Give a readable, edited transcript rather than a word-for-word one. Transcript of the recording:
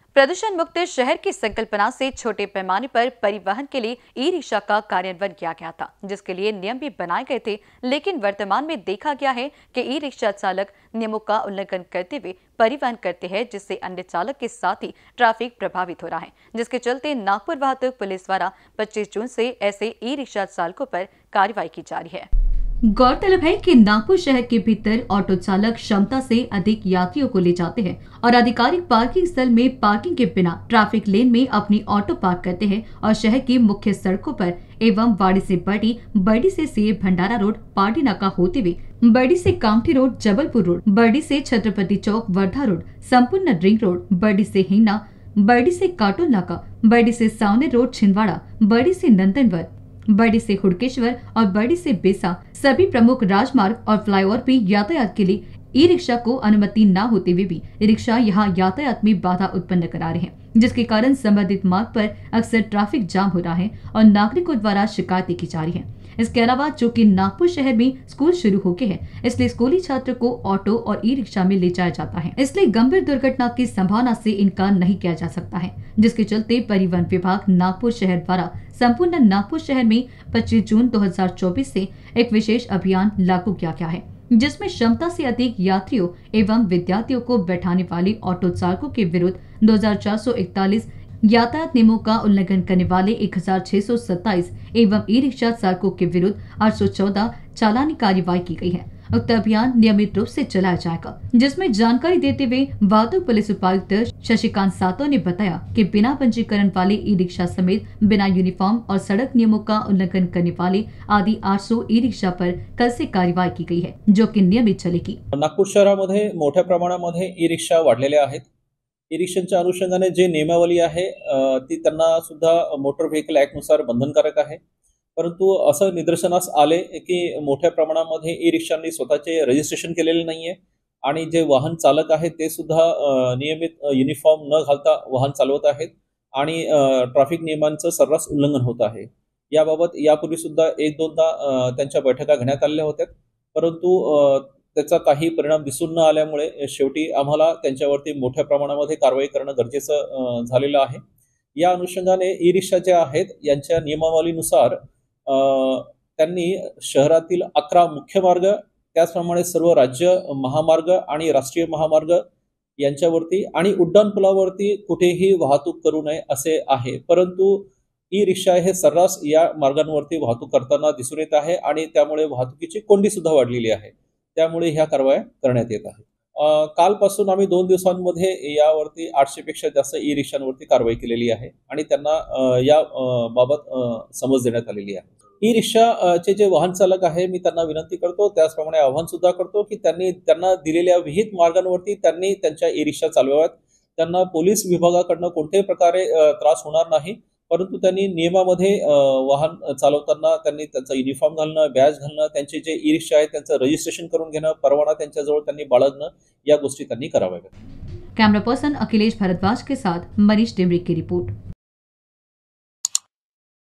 प्रदूषण मुक्त शहर की संकल्पना से छोटे पैमाने पर परिवहन के लिए ई रिक्शा का कार्यान्वयन किया गया था, जिसके लिए नियम भी बनाए गए थे। लेकिन वर्तमान में देखा गया है कि ई रिक्शा चालक नियमों का उल्लंघन करते हुए परिवहन करते हैं, जिससे अन्य चालक के साथ ही ट्रैफिक प्रभावित हो रहा है, जिसके चलते नागपुर वाहतुक पुलिस द्वारा 25 जून से ऐसे ई रिक्शा चालकों पर कार्रवाई की जा रही है। गौरतलब है कि नागपुर शहर के भीतर ऑटो चालक क्षमता से अधिक यात्रियों को ले जाते हैं और आधिकारिक पार्किंग स्थल में पार्किंग के बिना ट्रैफिक लेन में अपनी ऑटो पार्क करते हैं और शहर की मुख्य सड़कों पर एवं वाड़ी से बर्डी से सीए भंडारा रोड, पार्टी नाका होते हुए बर्डी से कामठी रोड, जबलपुर रोड, बर्डी से छत्रपति चौक, वर्धा रोड, संपूर्ण रिंग रोड, बर्डी से हिंगना, बर्डी से काटोल नाका, बर्डी से सावने रोड, छिंदवाड़ा, बर्डी से नंदनवर, बर्डी से हुड़केश्वर और बर्डी से बेसा सभी प्रमुख राजमार्ग और फ्लाईओवर पे यातायात के लिए ई रिक्शा को अनुमति न होते हुए भी रिक्शा यहां यातायात में बाधा उत्पन्न करा रहे हैं, जिसके कारण संबंधित मार्ग पर अक्सर ट्रैफिक जाम हो रहा है और नागरिकों द्वारा शिकायतें की जा रही हैं। इसके अलावा चूँकि नागपुर शहर में स्कूल शुरू हो गए हैं, इसलिए स्कूली छात्र को ऑटो और ई रिक्शा में ले जाया जाता है, इसलिए गंभीर दुर्घटना की संभावना से इनकार नहीं किया जा सकता है, जिसके चलते परिवहन विभाग नागपुर शहर द्वारा संपूर्ण नागपुर शहर में 25 जून 2024 से एक विशेष अभियान लागू किया गया है, जिसमें क्षमता से अधिक यात्रियों एवं विद्यार्थियों को बैठाने वाले ऑटो चालकों के विरुद्ध 2441 यातायात नियमों का उल्लंघन करने वाले 1627 एवं ई रिक्शा चालकों के विरुद्ध 814 चालानी कार्रवाई की गई है। उक्त अभियान नियमित रूप से चलाया जाएगा, जिसमें जानकारी देते हुए वाहतुक पुलिस उपायुक्त शशिकांत सातो ने बताया कि बिना पंजीकरण वाले ई रिक्शा समेत बिना यूनिफॉर्म और सड़क नियमों का उल्लंघन करने वाले आदि 800 ई रिक्शा पर कल से कार्यवाही की गई है, जो की नियमित चलेगी। नागपूर शहरामध्ये मोठ्या प्रमाणामध्ये ई रिक्शा वाढलेल्या आहेत। ई रिक्शांच्या अनुषंगाने जे नियमावली आहे ती त्यांना सुद्धा मोटर व्हेकल ऍक्ट नुसार बंधनकारक आहे, परंतु असं निदर्शनास आले की मोठ्या प्रमाणामध्ये ई रिक्शांनी स्वतःचे रजिस्ट्रेशन केलेले नाहीये आणि जे वाहन चालक आहेत ते सुद्धा नियमित युनिफॉर्म न घालता वाहन चालवत आहेत आणि ट्रॅफिक नियमांचं सर्रास उल्लंघन होत आहे। याबाबत यापूर्वी सुद्धा एक दोनदा त्यांच्या बैठका घेण्यात आलेल्या होत्या, परंतु त्याचा काही परिणाम दिसून न आल्यामुळे शेवटी आम्हाला त्यांच्यावरती मोठ्या प्रमाणामध्ये कारवाई करणं गरजेचं झालेलं आहे। या अनुषंगाने ई रिक्शा ज्या आहेत यांच्या नियमावलीनुसार त्यांनी शहरातील 11 मुख्य मार्ग, त्याचप्रमाणे सर्व राज्य महामार्ग आणि राष्ट्रीय महामार्ग यांच्यावरती आणि उड्डाणपुलावरती कुठेही वाहतूक करू नये असे आहे, परंतु ई रिक्शा हे सर्रास या मार्गांवरती वाहतूक करताना दिसून येत आहे आणि त्यामुळे वाहतुकीची कोंडी सुद्धा वाढलेली आहे। त्यामुळे ह्या कारवाया करण्यात येत आहेत। कालपासून आम्ही 2 दिवसांमध्ये यावरती 800 पेक्षा जास्त ई रिक्षांवरती कारवाई केलेली आहे आणि त्यांना या बाबत समज देण्यात आलेली आहे। ई रिक्षाचे जे वाहन चालक आहे मी त्यांना विनंती करतो, त्याचप्रमाणे आवाहन सुद्धा करतो की त्यांना दिलेल्या विहित मार्गांवरती त्यांनी त्यांच्या ई रिक्षा चालवाव्यात। त्यांना पोलीस विभागाकडून कोणत्याही प्रकारे त्रास होणार नाही, परंतु त्यांनी नियमामध्ये वाहन चालवताना त्यांनी त्यांचा युनिफॉर्म घालणं, बॅज घालणं, त्यांचे जे ई रिक्षा आहे त्यांचं रजिस्ट्रेशन करून घेणं, परवाना त्यांच्याजवळ त्यांनी बाळगणं, या गोष्टी त्यांनी कराव्यात। कैमरा पर्सन अखिलेश भारद्वाज के साथ मनीष टिमरी की रिपोर्ट।